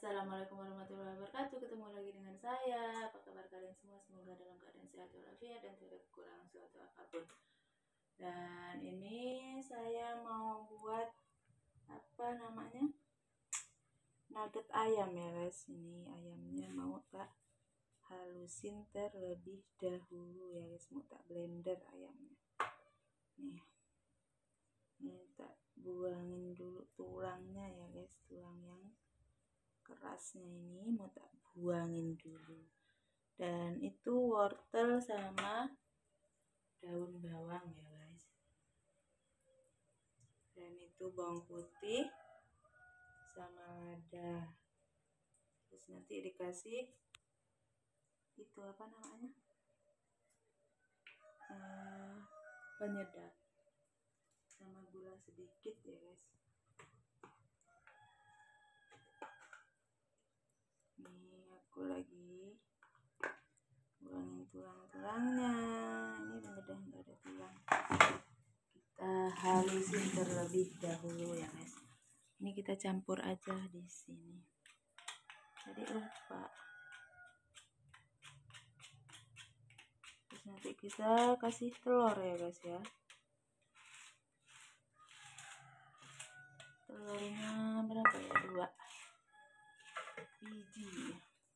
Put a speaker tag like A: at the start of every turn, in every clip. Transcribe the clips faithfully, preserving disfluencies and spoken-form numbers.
A: Assalamualaikum warahmatullahi wabarakatuh. Ketemu lagi dengan saya. Apa kabar kalian semua? Semoga dalam keadaan sehat walafiat dan tidak kekurangan suatu apapun. Dan ini saya mau buat apa namanya? Nugget ayam ya guys. Ini ayamnya mau tak halusin terlebih dahulu ya guys. Mau tak blender ayamnya. Nih. Ini tak buangin dulu tulangnya ya guys. Tulang yang kerasnya ini mau tak buangin dulu. Dan itu wortel sama daun bawang ya guys. Dan itu bawang putih sama lada. Terus nanti dikasih itu apa namanya, uh, penyedap sama gula sedikit ya guys. Ini aku lagi buangin tulang-tulangnya. Ini udah nggak ada tulang. Kita halusin terlebih dahulu ya guys. Ini kita campur aja di sini. Jadi lupa. Terus nanti kita kasih telur ya guys ya. Telurnya berapa ya? Dua biji.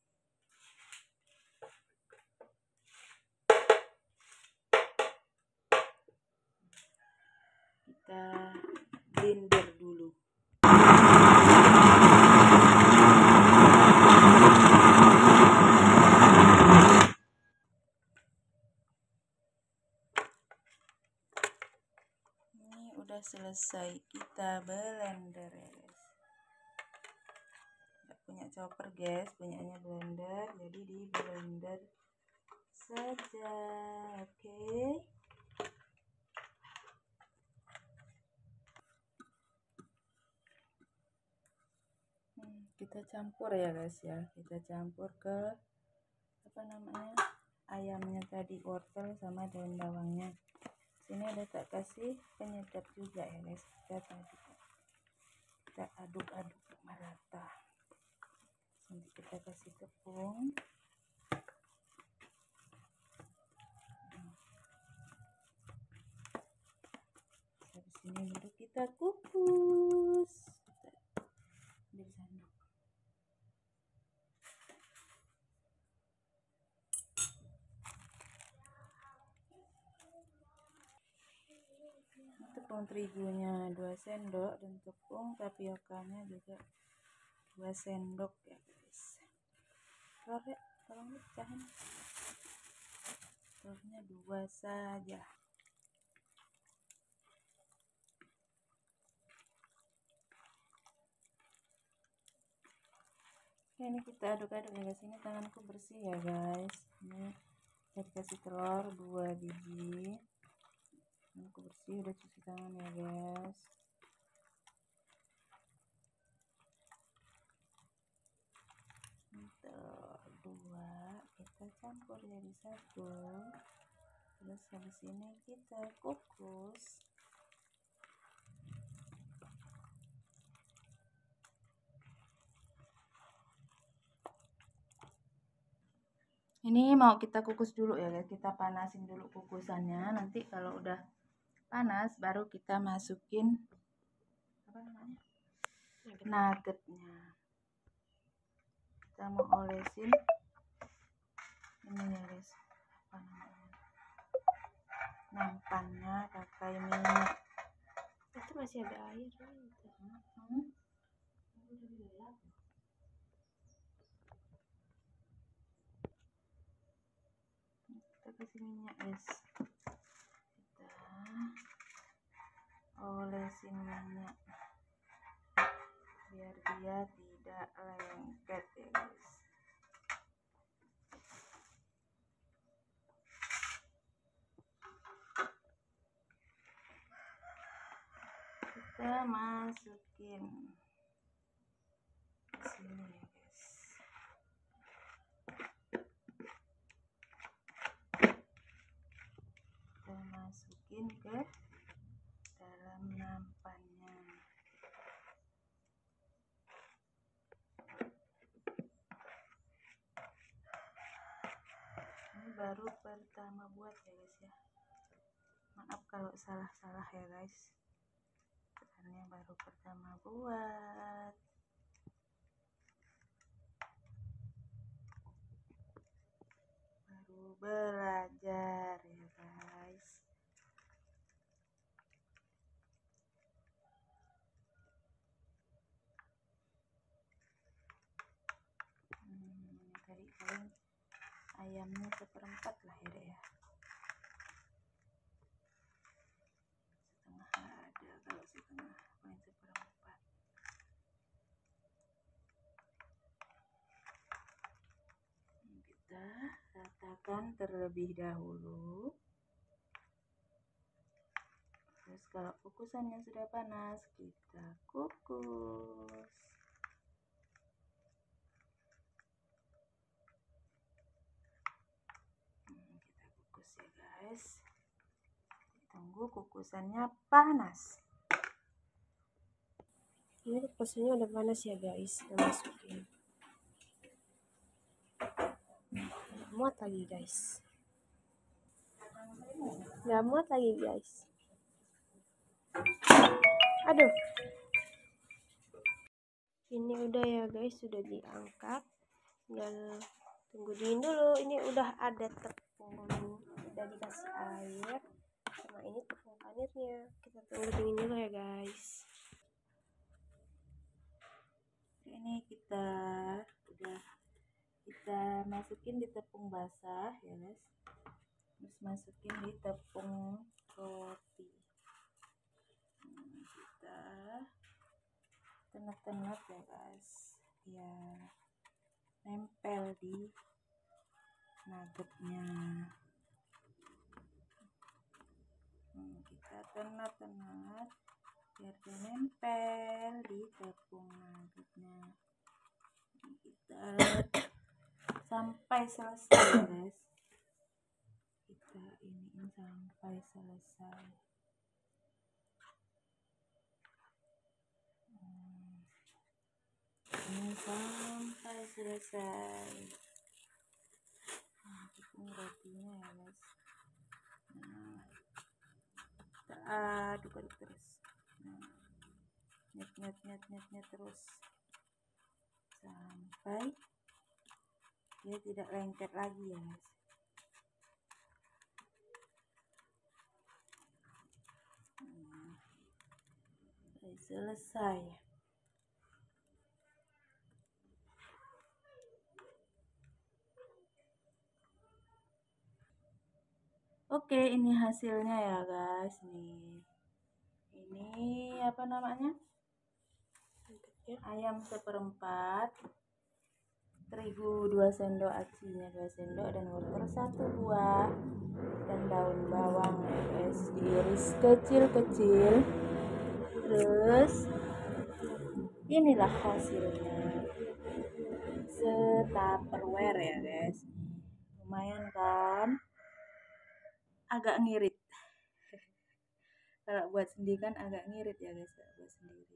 A: Kita blender dulu. Ini udah selesai kita blender ya guys. Nggak punya chopper guys, punyanya blender, jadi di blender saja. Oke. Okay. Kita campur ya guys ya, kita campur ke apa namanya, ayamnya tadi, wortel sama daun bawangnya. Sini ada tak kasih penyedap juga ya guys. Kita tadi kita aduk-aduk merata. Nanti kita kasih tepung. Habis ini baru kita kukus. Ambil sendok. Tepung terigunya dua sendok dan tepung tapiokanya juga dua sendok ya guys. Telur ya, tolong pecahin. Telurnya dua saja. Oke, ini kita aduk-aduk ya guys. Ini tanganku bersih ya guys. Ini saya kasih telur dua biji. Aku bersih, udah cuci tangan ya guys. Telur dua kita campur jadi satu. Terus habis ini kita kukus. Ini mau kita kukus dulu ya guys. Kita panasin dulu kukusannya. Nanti kalau udah panas baru kita masukin apa namanya, nuggetnya. Kita mau olesin ini ya guys, apa namanya, nampannya pakai minyak.
B: Itu masih ada air kan?
A: Hmm. Kita kasih minyak guys. Olesin minyak biar dia tidak lengket ya guys. Kita masukin ke sini ya guys. Kita masukin ke dalam nampannya. baru pertama buat ya guys ya. Maaf kalau salah-salah ya guys, karena baru pertama buat. Baru belajar ya guys. Hmm, tadi paling ayamnya seperempat lah ya deh ya. Setengah ada, kalau setengah paling seperempat. Kita ratakan terlebih dahulu. Terus kalau kukusannya sudah panas, kita kukus. Hmm, kita kukus ya guys. Tunggu kukusannya panas.
B: Ini kukusannya udah panas ya guys, kita masukin. Nggak muat lagi guys. Nggak muat lagi guys. Aduh. Ini udah ya guys, sudah diangkat. Tinggal tunggu dingin dulu. Ini udah ada tepung, udah dikasih air. Sama ini tepung panirnya. Kita tunggu dingin dulu ya guys.
A: Ini kita udah kita masukin di tepung basah ya guys. Terus masukin di tepung roti. Hmm, kita tenek-tenek ya guys, ya nempel di nuggetnya. Hmm, kita tenek-tenek biar dia nempel di tepung nuggetnya. Kita sampai selesai ya guys. Kita ini sampai selesai. Hmm, ini sampai selesai. Nah, tepung rotinya ya guys. Nah, kita aduk-aduk terus. Nah, nyet nyet nyet nyet nyet terus sampai dia tidak lengket lagi ya guys. Nah, selesai. Oke, ini hasilnya ya guys. Nih, ini apa namanya? Ayam seperempat, terigu dua sendok, acinya dua sendok, dan wortel satu buah, dan daun bawang ya guys, diiris kecil-kecil. Terus inilah hasilnya, setupperware ya guys. Lumayan kan, agak ngirit. Kalau buat sendiri kan agak ngirit ya guys, kalau buat sendiri.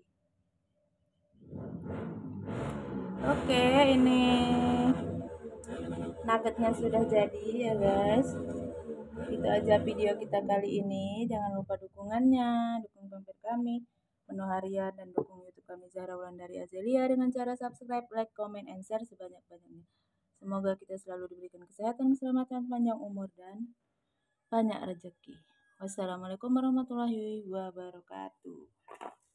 A: Oke, ini nuggetnya sudah jadi ya guys. Itu aja video kita kali ini. Jangan lupa dukungannya, dukung pempir kami penuh harian, dan dukung YouTube kami Zahra Wulandari Azelia dengan cara subscribe, like, comment, and share sebanyak-banyaknya. Semoga kita selalu diberikan kesehatan, keselamatan, panjang umur, dan banyak rezeki. Wassalamualaikum warahmatullahi wabarakatuh.